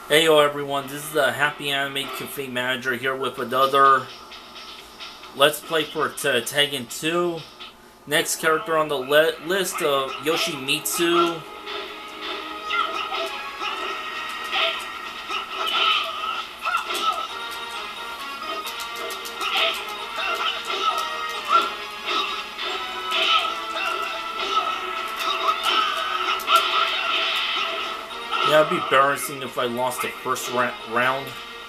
Hey yo everyone, this is the HappyAnimaidCafeManager here with another Let's Play for Tekken 2. Next character on the list of Yoshimitsu. Yeah, it'd be embarrassing if I lost the first round.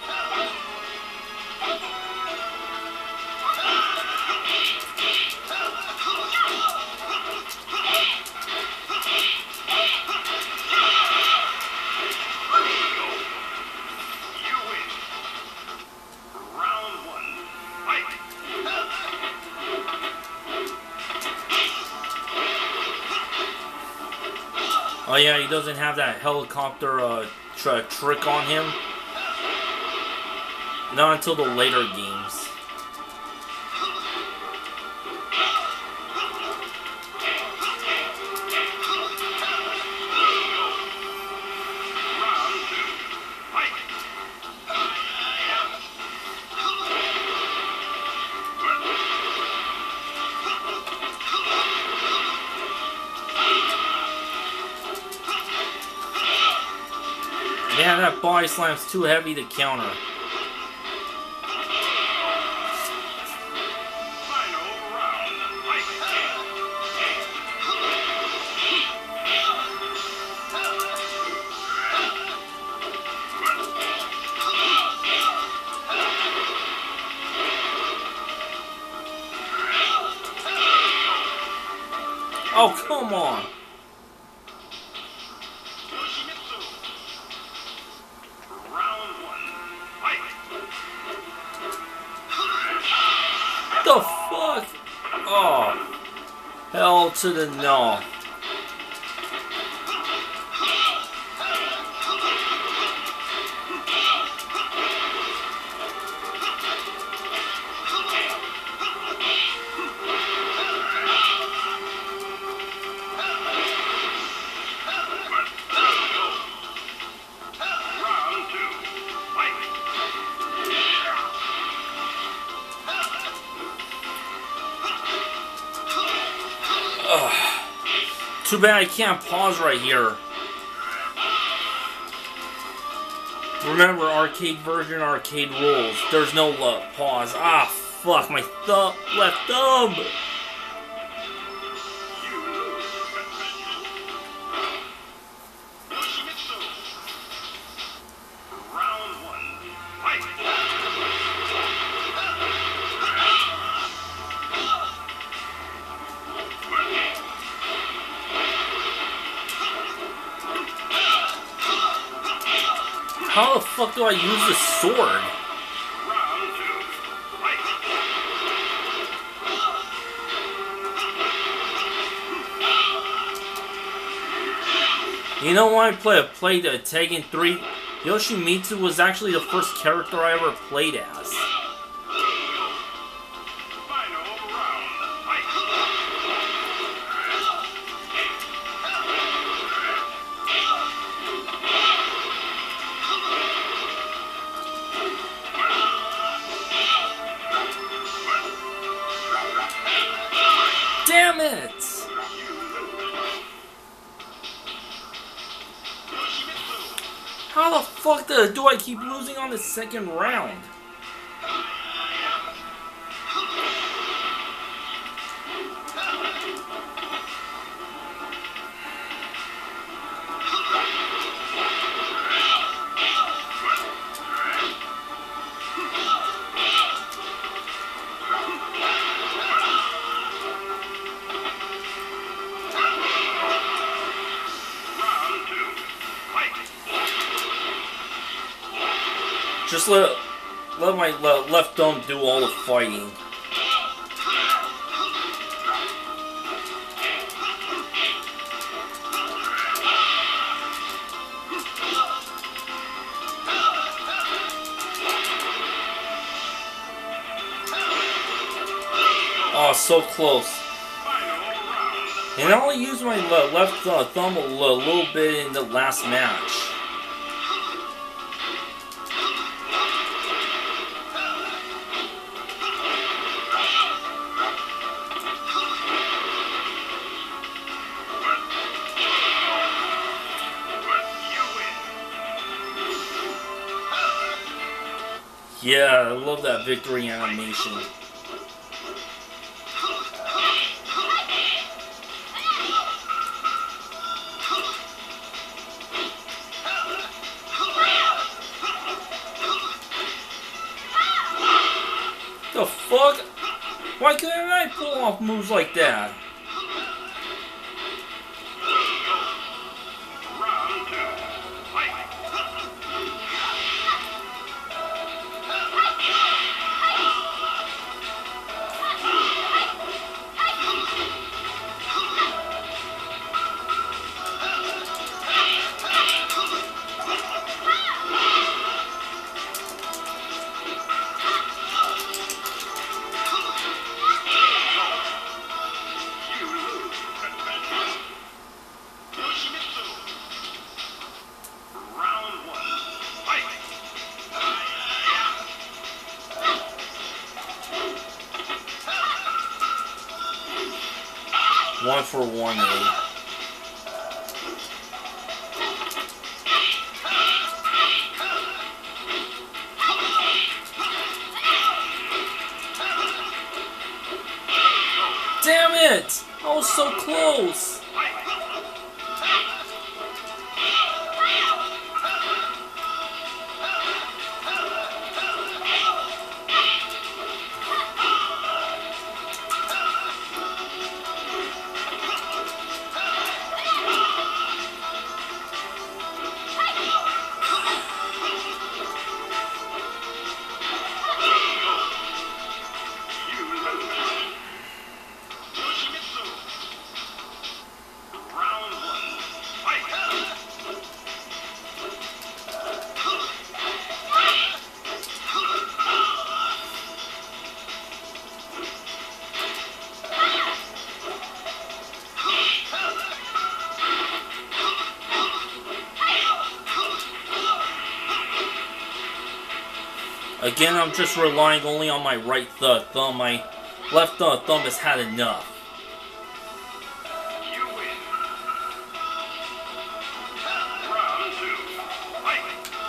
Oh yeah, he doesn't have that helicopter trick on him. Not until the later games. Yeah, that body slam's too heavy to counter. Oh, come on! The fuck? Oh, hell to the no. Too bad I can't pause right here. Remember, arcade version, arcade rules. There's no pause. Ah, fuck, my left thumb. How the fuck do I use the sword? You know when I played Tekken 3, Yoshimitsu was actually the first character I ever played as. Damn it! How the fuck do I keep losing on the second round? Just let my left thumb do all the fighting. Oh, so close. And I only used my left thumb a little bit in the last match. Yeah, I love that victory animation. The fuck? Why couldn't I pull off moves like that? One for one, eh? Damn it! I was so close! Again, I'm just relying only on my right thumb. My left thumb has had enough. You win. Round 2. Fight.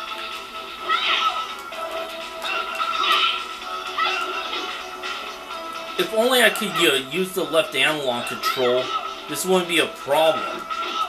If only I could use the left analog control, this wouldn't be a problem.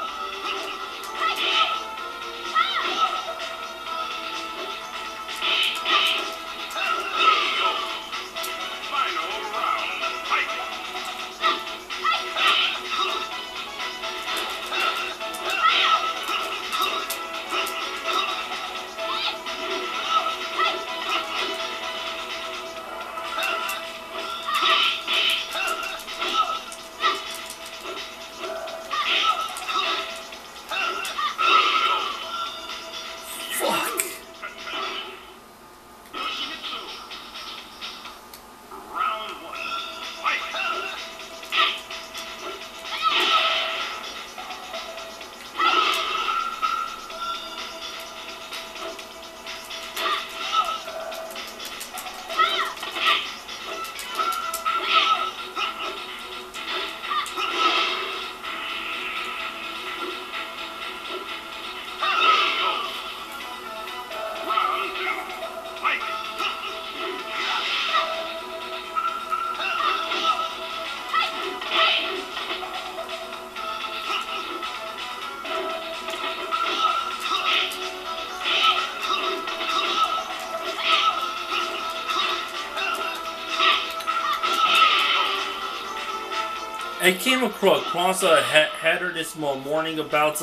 I came across a header this morning about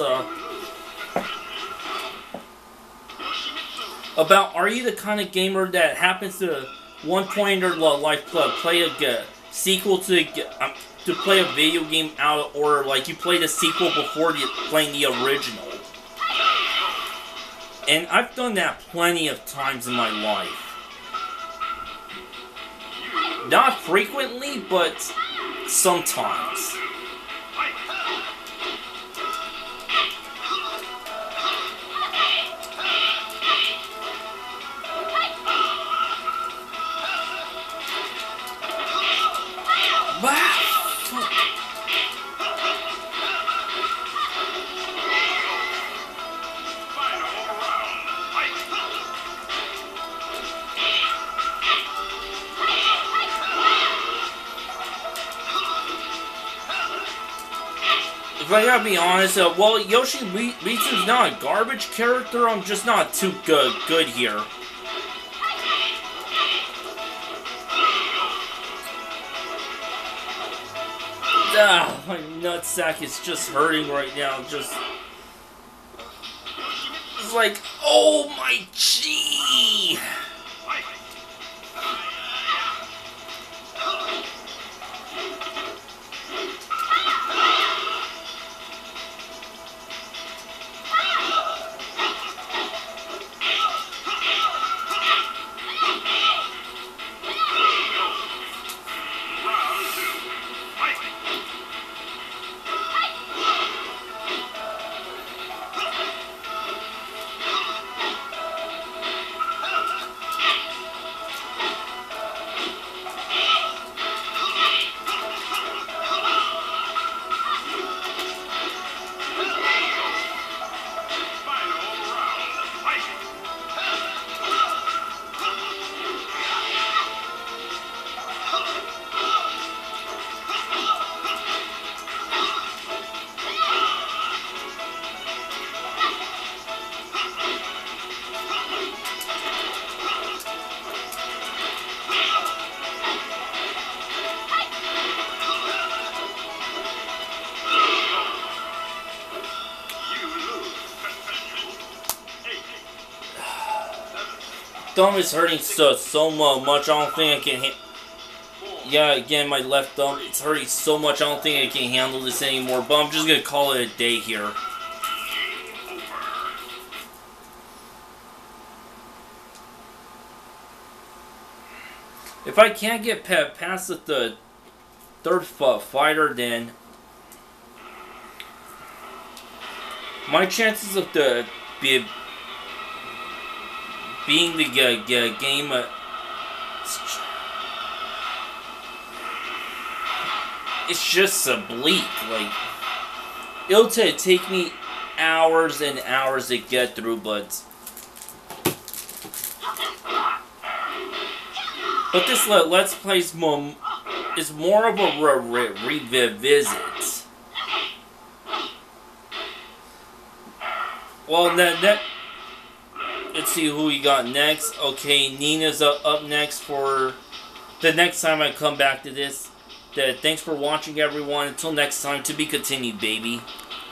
are you the kind of gamer that happens to one point in their life play a sequel to play a video game out, or like you play the sequel before playing the original? And I've done that plenty of times in my life. Not frequently, but sometimes. But I gotta be honest, well, Yoshimitsu's not a garbage character, I'm just not too good here. Ah, my nutsack is just hurting right now, just... It's like, oh my gee! Thumb is hurting so much, I don't think I can yeah, again, my left thumb, it's hurting so much, I don't think I can handle this anymore, but I'm just gonna call it a day here. If I can't get past the third fighter, then my chances of being the game it's just bleak. Like, it'll take me hours and hours to get through, but this Let's Play is more of a revisit. Well, let's see who we got next. Okay, Nina's up next for the next time I come back to this. Thanks for watching, everyone. Until next time, to be continued, baby.